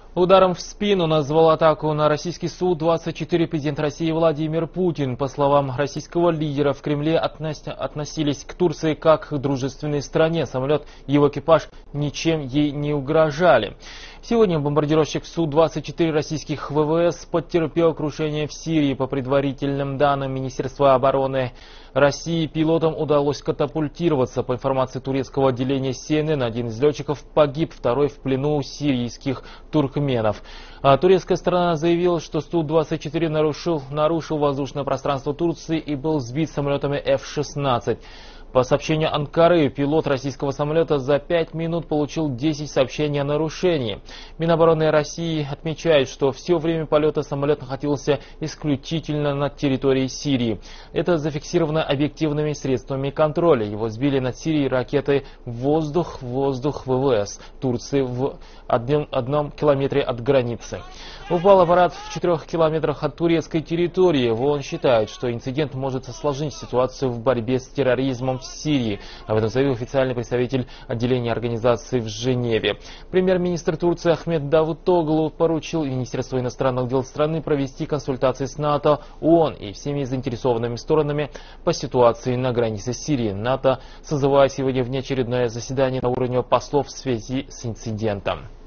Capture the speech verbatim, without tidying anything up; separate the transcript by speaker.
Speaker 1: Ударом в спину назвал атаку на российский Су двадцать четыре президент России Владимир Путин. По словам российского лидера, в Кремле относились к Турции как к дружественной стране. Самолет и его экипаж ничем ей не угрожали. Сегодня бомбардировщик Су двадцать четыре российских ВВС потерпел крушение в Сирии. По предварительным данным Министерства обороны России, пилотам удалось катапультироваться. По информации турецкого отделения Си Эн Эн, один из летчиков погиб, второй в плену у сирийских туркменов. А турецкая сторона заявила, что Су двадцать четыре нарушил, нарушил воздушное пространство Турции и был сбит самолетами Эф шестнадцать. По сообщению Анкары, пилот российского самолета за пять минут получил десять сообщений о нарушении. Минобороны России отмечает, что все время полета самолет находился исключительно на территории Сирии. Это зафиксировано объективными средствами контроля. Его сбили над Сирией ракетой «Воздух-воздух» ВВС Турции в одном, одном километре от границы. Упал аппарат в четырех километрах от турецкой территории. ООН считает, что инцидент может осложнить ситуацию в борьбе с терроризмом в Сирии. Об этом заявил официальный представитель отделения организации в Женеве. Премьер-министр Турции Ахмед Давутоглу поручил Министерству иностранных дел страны провести консультации с НАТО, ООН и всеми заинтересованными сторонами по ситуации на границе Сирии. НАТО созывает сегодня внеочередное заседание на уровне послов в связи с инцидентом.